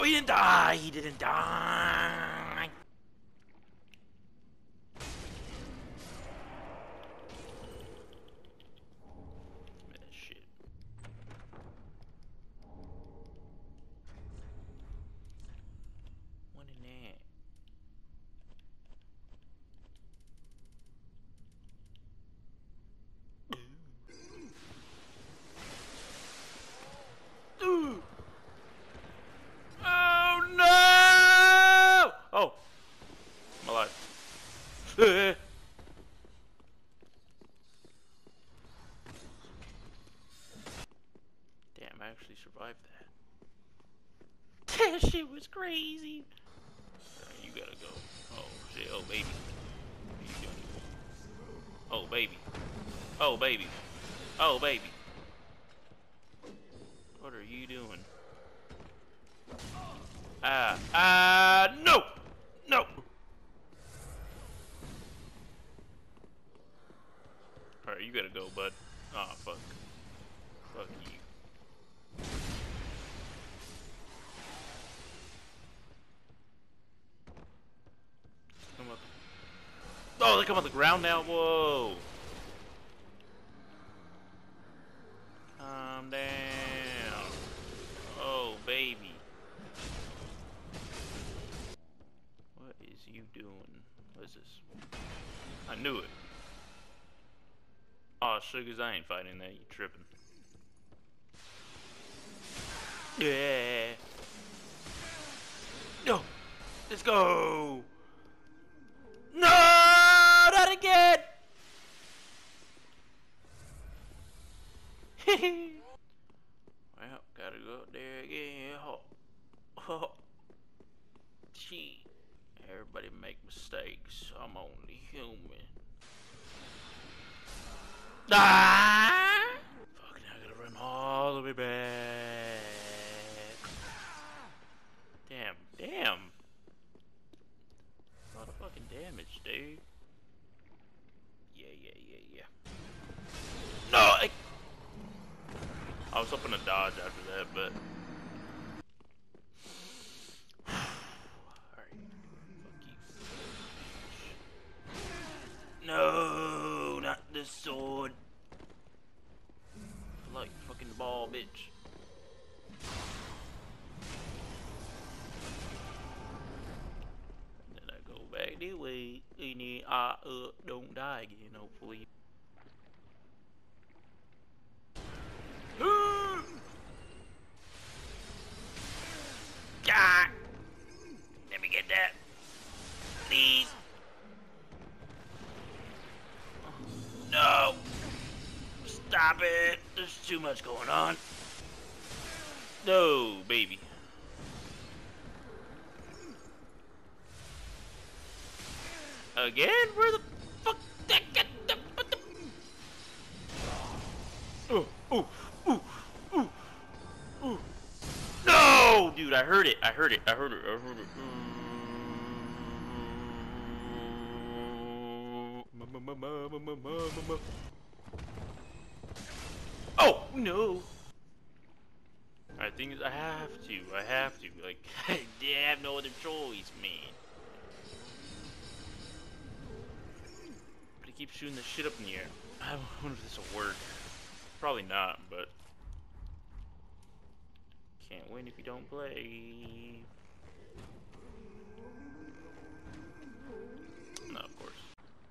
he didn't die! He didn't die! Give me that shit. What in that? Ooh! Oh no! Oh! I'm alive. Damn, I actually survived that. That shit was crazy! You gotta go. Oh shit, oh baby. What are you doing? Oh baby. Oh baby. Oh baby. What are you doing? No! No! Alright, you gotta go, bud. Aw, fuck. Fuck you. Come up. Oh, they come on the ground now? Whoa! Calm down. Oh, baby. What is you doing? What is this? I knew it. Aw, sugars, I ain't fighting that. You tripping. Yeah. No. Let's go. No, not again. Well, gotta go up there again. Oh. Gee. Everybody make mistakes. I'm only human. Ah! Fuck, now I gotta run all the way back. Damn, damn. A lot of fucking damage, dude. Yeah. No! I was hoping to dodge after that, but... Alright. Fuck you. No! Not the sword! I like fucking ball, bitch. Then I go back the way, and then I don't die again, hopefully. God! Let me get that. Please. No! Stop it! There's too much going on. No, baby. Again? Where the fuck that get the what the ooh. No, dude, I heard it. I heard it. Oh no. I think I have to. Like, I have no other choice, man. But he keeps shooting the shit up in the air. I wonder if this will work. Probably not, but can't win if you don't play. No, of course.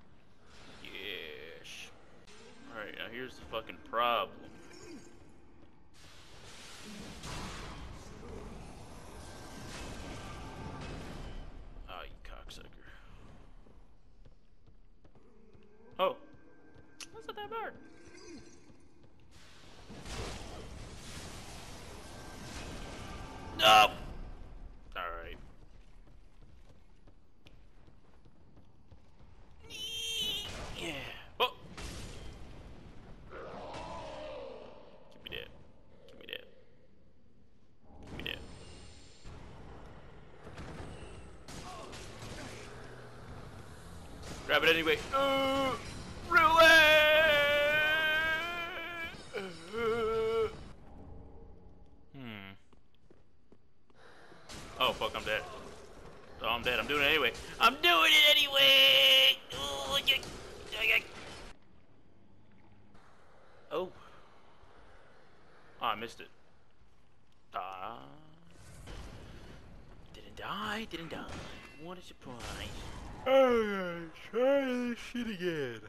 Yes. Alright, now here's the fucking problem. Ah, you cocksucker. Oh! That's not that hard. No! Alright. Yeah. Oh! Give me that. Grab it anyway. Oh fuck, I'm dead. Oh, I'm dead. I'm doing it anyway. I'm doing it anyway! Oh, oh. Oh, I missed it. Didn't die, didn't die. What a surprise. I'm gonna try this shit again.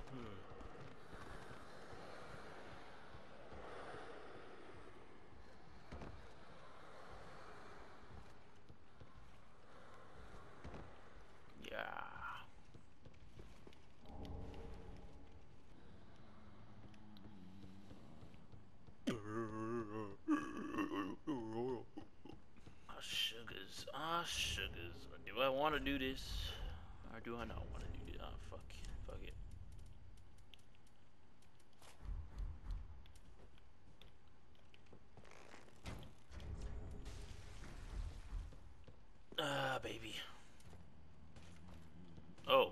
Yeah. Sugars. Do I want to do this, or do I not want to do this? Oh fuck it. Baby. Oh.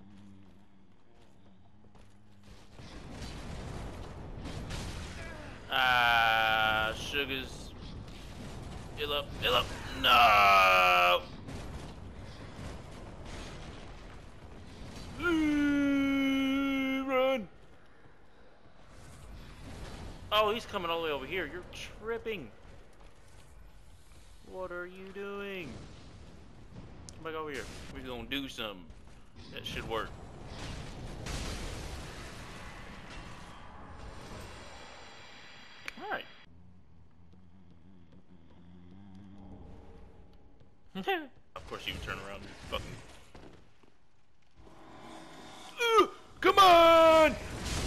Sugars. Heal up. No! Run! Oh, he's coming all the way over here. You're tripping. What are you doing? Come back over here. We're gonna do something. That should work. Alright. Of course you can turn around and fucking... Come on!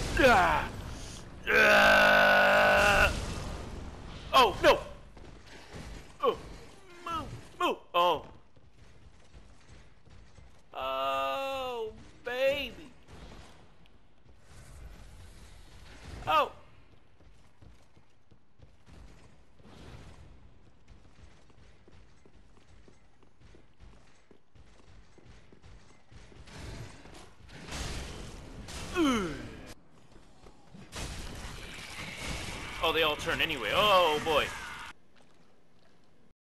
Oh, no! Oh, move! Oh. Oh, baby. Oh. Oh, they all turn anyway. Oh boy.